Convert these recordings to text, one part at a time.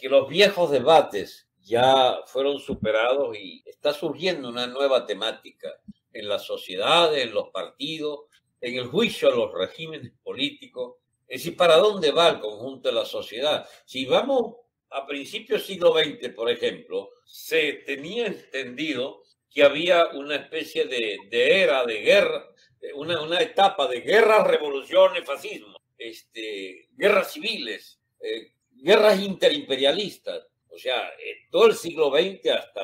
que los viejos debates ya fueron superados y está surgiendo una nueva temática en las sociedades, en los partidos, en el juicio a los regímenes políticos. Es decir, ¿para dónde va el conjunto de la sociedad? Si vamos a principios del siglo XX, por ejemplo, se tenía entendido que había una especie de era de guerra, una etapa de guerras, revoluciones, fascismo, guerras civiles, guerras interimperialistas. O sea, todo el siglo XX hasta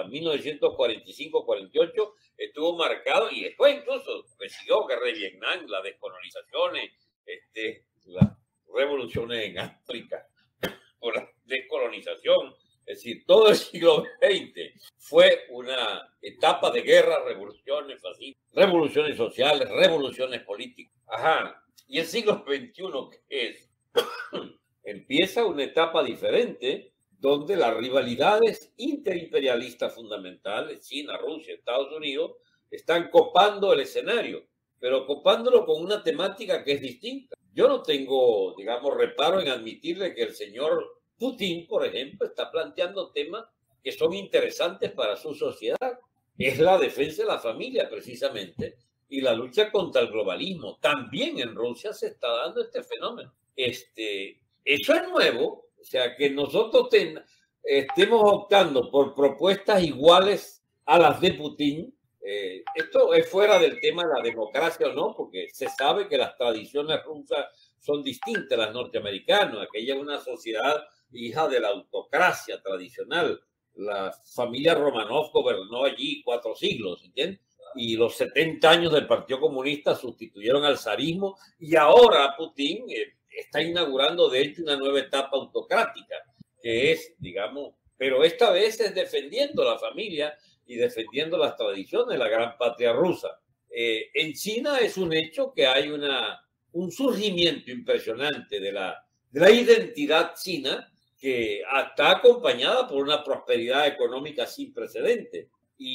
1945-48 estuvo marcado, y después incluso siguió guerra de Vietnam, las descolonizaciones, las revoluciones en África, por la descolonización. Es decir, todo el siglo XX fue una etapa de guerra, revoluciones fascistas, revoluciones sociales, revoluciones políticas. Ajá. Y el siglo XXI, ¿qué es? Empieza una etapa diferente, donde las rivalidades interimperialistas fundamentales, China, Rusia, Estados Unidos, están copando el escenario, pero copándolo con una temática que es distinta. Yo no tengo, digamos, reparo en admitirle que el señor Putin, por ejemplo, está planteando temas que son interesantes para su sociedad. Es la defensa de la familia, precisamente, y la lucha contra el globalismo. También en Rusia se está dando este fenómeno. Eso es nuevo, o sea, que nosotros estemos optando por propuestas iguales a las de Putin. Esto es fuera del tema de la democracia o no, porque se sabe que las tradiciones rusas son distintas a las norteamericanas. Aquella es una sociedad hija de la autocracia tradicional. La familia Romanov gobernó allí 4 siglos, ¿entiendes? Y los 70 años del Partido Comunista sustituyeron al zarismo, y ahora Putin está inaugurando de hecho una nueva etapa autocrática, que es, digamos, pero esta vez es defendiendo la familia y defendiendo las tradiciones de la gran patria rusa. En China es un hecho que hay un surgimiento impresionante de la identidad china, que está acompañada por una prosperidad económica sin precedentes.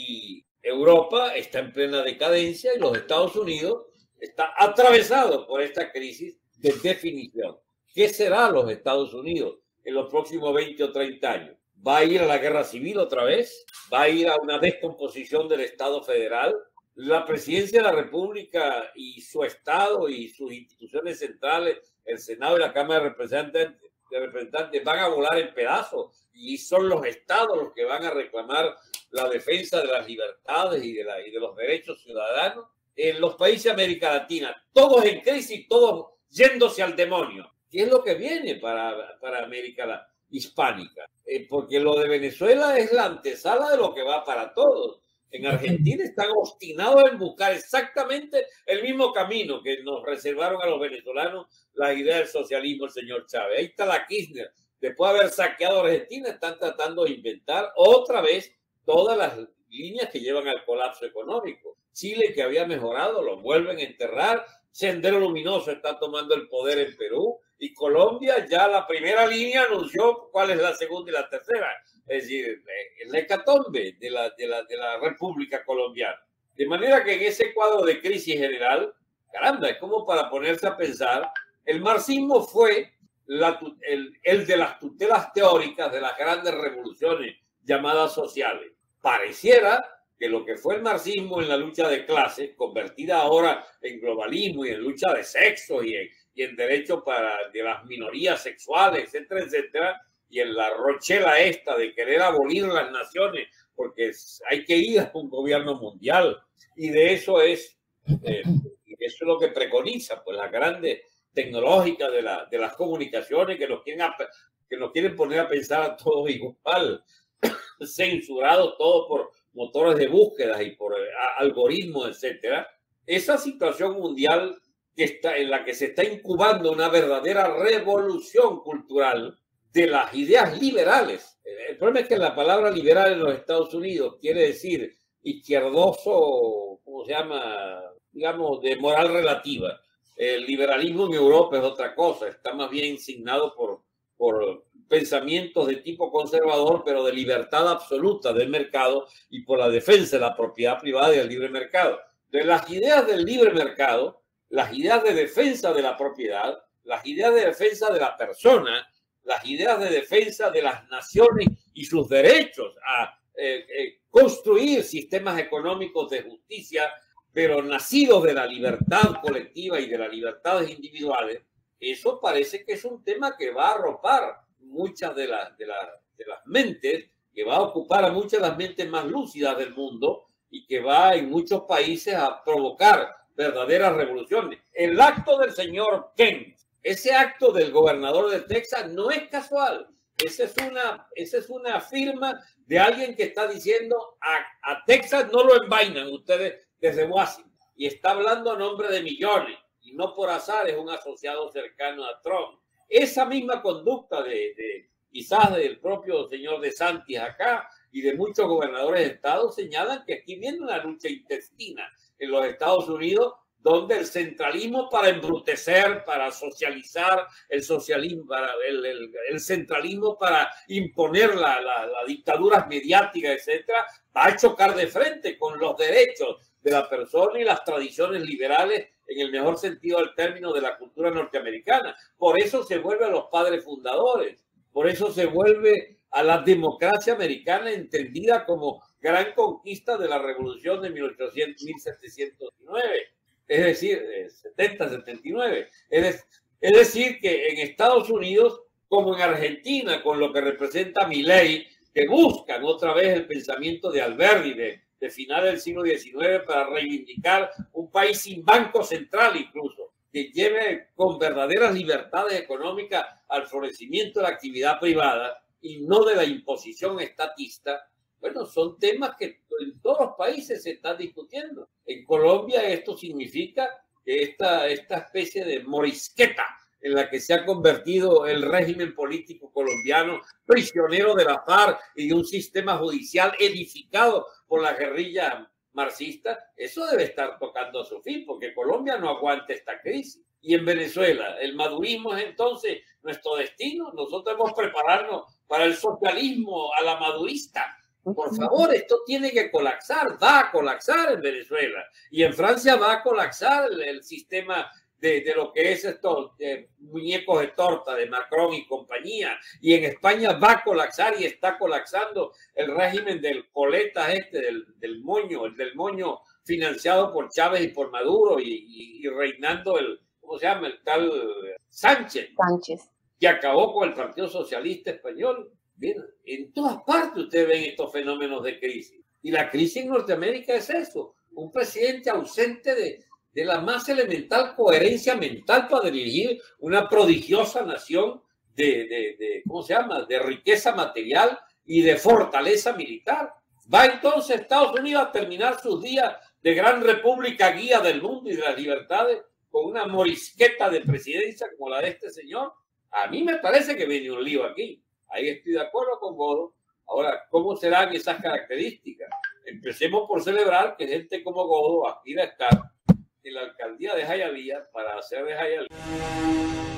Y Europa está en plena decadencia, y los Estados Unidos está atravesado por esta crisis de definición. ¿Qué será los Estados Unidos en los próximos 20 o 30 años? ¿Va a ir a la guerra civil otra vez? ¿Va a ir a una descomposición del Estado federal? La presidencia de la República y su Estado y sus instituciones centrales, el Senado y la Cámara de Representantes van a volar en pedazos, y son los estados los que van a reclamar la defensa de las libertades y de los derechos ciudadanos. En los países de América Latina, todos en crisis, todos yéndose al demonio. ¿Qué es lo que viene para América hispánica? Porque lo de Venezuela es la antesala de lo que va para todos. En Argentina están obstinados en buscar exactamente el mismo camino que nos reservaron a los venezolanos las ideas del socialismo el señor Chávez. Ahí está la Kirchner. Después de haber saqueado a Argentina, están tratando de inventar otra vez todas las líneas que llevan al colapso económico. Chile, que había mejorado, lo vuelven a enterrar. Sendero Luminoso está tomando el poder en Perú, y Colombia ya la primera línea anunció cuál es la segunda y la tercera. Es decir, la hecatombe de la República Colombiana. De manera que en ese cuadro de crisis general, caramba, es como para ponerse a pensar, el marxismo fue el de las tutelas teóricas de las grandes revoluciones llamadas sociales. Pareciera que lo que fue el marxismo en la lucha de clases, convertida ahora en globalismo y en lucha de sexo y en derechos de las minorías sexuales, etcétera, etcétera, y en la rochela esta de querer abolir las naciones, porque hay que ir a un gobierno mundial, y de eso es lo que preconiza pues las grandes tecnológicas de las comunicaciones, que nos quieren poner a pensar a todos igual, censurados todos por motores de búsqueda y por algoritmos, etcétera. Esa situación mundial en la que se está incubando una verdadera revolución cultural de las ideas liberales. El problema es que la palabra liberal en los Estados Unidos quiere decir izquierdoso, ¿cómo se llama? Digamos, de moral relativa. El liberalismo en Europa es otra cosa, está más bien insignado por pensamientos de tipo conservador, pero de libertad absoluta del mercado y por la defensa de la propiedad privada y del libre mercado. De las ideas del libre mercado, las ideas de defensa de la propiedad, las ideas de defensa de la persona, las ideas de defensa de las naciones y sus derechos a construir sistemas económicos de justicia, pero nacidos de la libertad colectiva y de las libertades individuales, eso parece que es un tema que va a arropar muchas de las mentes, que va a ocupar a muchas de las mentes más lúcidas del mundo y que va en muchos países a provocar verdaderas revoluciones. El acto del señor Kent, ese acto del gobernador de Texas, no es casual. Esa es una firma de alguien que está diciendo a Texas no lo envainan ustedes desde Washington, y está hablando a nombre de millones, y no por azar es un asociado cercano a Trump. Esa misma conducta quizás del propio señor DeSantis acá y de muchos gobernadores de estado señalan que aquí viene una lucha intestina en los Estados Unidos, donde el centralismo para embrutecer, para socializar, el socialismo, para el centralismo para imponer las dictaduras mediáticas, etcétera, va a chocar de frente con los derechos de la persona y las tradiciones liberales en el mejor sentido del término de la cultura norteamericana. Por eso se vuelve a los padres fundadores, por eso se vuelve a la democracia americana entendida como gran conquista de la revolución de 1709. Es decir, 70-79. Es decir, que en Estados Unidos, como en Argentina, con lo que representa Milei, que buscan otra vez el pensamiento de Alberti de final del siglo XIX para reivindicar un país sin banco central incluso, que lleve con verdaderas libertades económicas al florecimiento de la actividad privada y no de la imposición estatista. Bueno, son temas que en todos los países se están discutiendo. En Colombia esto significa que esta especie de morisqueta en la que se ha convertido el régimen político colombiano, prisionero de la FARC y de un sistema judicial edificado por la guerrilla marxista, eso debe estar tocando a su fin, porque Colombia no aguanta esta crisis. Y en Venezuela, el madurismo es entonces nuestro destino. Nosotros hemos prepararnos para el socialismo a la madurista. Por favor, esto tiene que colapsar, va a colapsar en Venezuela. Y en Francia va a colapsar el sistema de lo que es estos muñecos de torta de Macron y compañía. Y en España va a colapsar y está colapsando el régimen del coleta del moño financiado por Chávez y por Maduro y reinando ¿cómo se llama? El tal Sánchez, que acabó con el Partido Socialista Español. Bien, en todas partes ustedes ven estos fenómenos de crisis. Y la crisis en Norteamérica es eso, un presidente ausente de la más elemental coherencia mental para dirigir una prodigiosa nación ¿cómo se llama?, de riqueza material y de fortaleza militar. Va entonces Estados Unidos a terminar sus días de gran república guía del mundo y de las libertades con una morisqueta de presidencia como la de este señor. A mí me parece que viene un lío aquí. Ahí estoy de acuerdo con Godo. Ahora, ¿cómo serán esas características? Empecemos por celebrar que gente como Godo aspira a estar en la alcaldía de Jayalía para hacer de Jayalía